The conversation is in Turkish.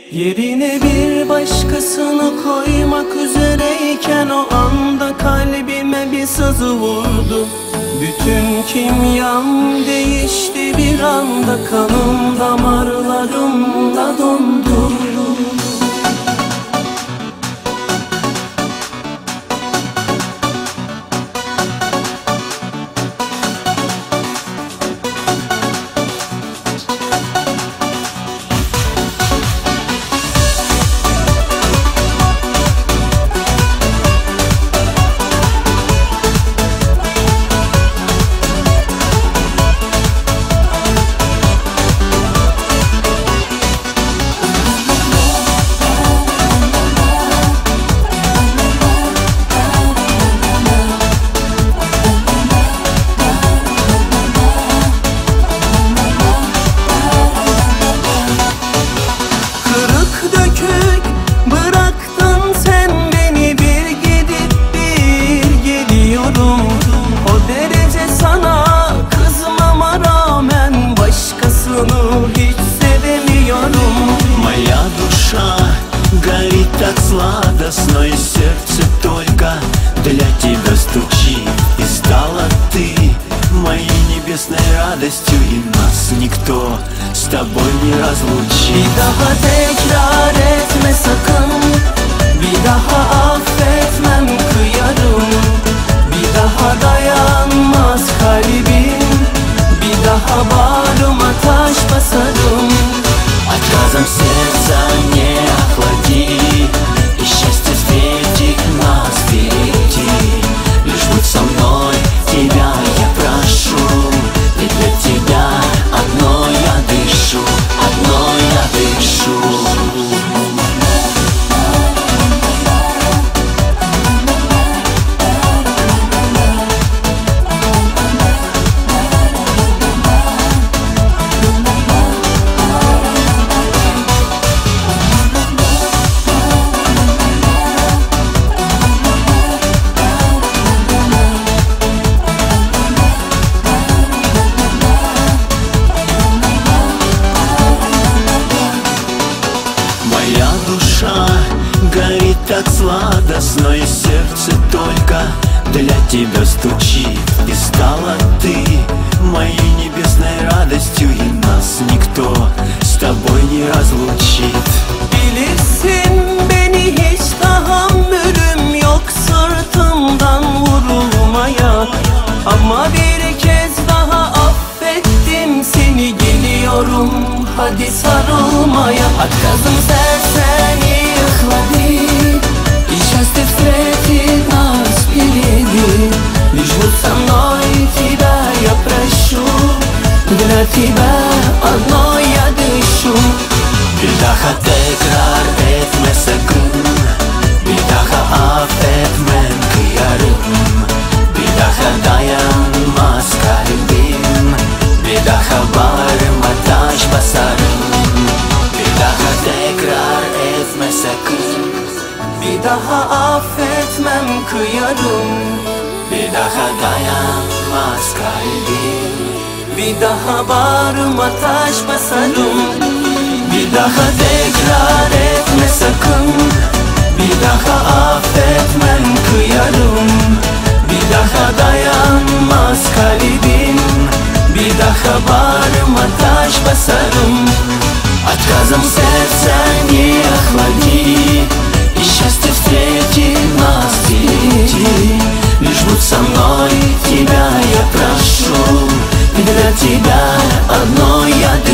Yerine bir başkasını koymak üzereyken o anda kalbime bir sızı vurdu. Bütün kimyam değişti bir anda, kanım damarlarımda dondu. Моя душа горит так сладостно, и сердце только для тебя стучит. И стала ты моей небесной радостью, и нас никто с тобой не разлучит. Bir daha tekrar etme sakın, bir daha affetmem kıyarım. Bir daha dayanmaz kalbim, bir daha bağrıma taş basarım. Отказом сердца не охлади, и счастье встретит нас впереди. Лишь будь со мной, тебя я прошу, ведь для тебя одной я дышу, одной я дышу. Моя душа горит так сладостно, и сердце только для тебя стучит. И стала ты моей небесной радостью, и нас никто с тобой не разлучит. Bilirsin beni hiç tahammülüm yok sırtımdan vurulmaya, ama bir kez daha affettim seni, geliyorum hadi sarılmaya. Отказом сердца не охлади, и счастье встретит нас впереди. Лишь будь со мной, тебя я прошу, для тебя одной я дышу. Bir daha tekrar etme sakın, bir daha affetmem kıyarım. Bir daha dayanmaz kalbim, bir daha bağrıma taş basarım. Bir daha tekrar etme sakın, Bir daha affetmem kıyarım. bir daha dayanmaz kalbim. Bir daha bağrıma taş basarım. Bir daha tekrar etme sakın, bir daha affetmem kıyarım. Bir daha dayanmaz kalbim, bir daha bağrıma taş basarım. Отказом сердца не охлади, и счастье встретит нас впереди. Лишь будь со мной, тебя я прошу, для тебя одной я